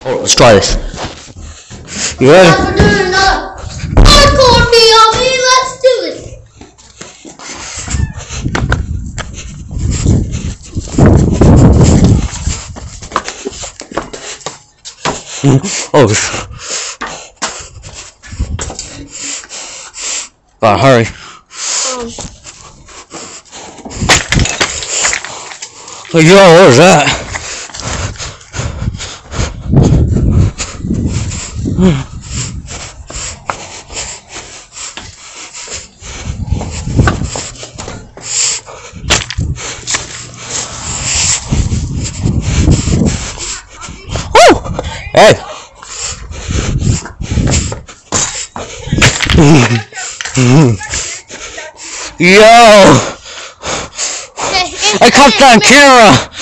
Oh, let's try this. You ready? We're doing another parkour POV. Let's do this. Oh, gotta hurry. Yo, what was that? Woo! Hey! Yo! I caught that on camera!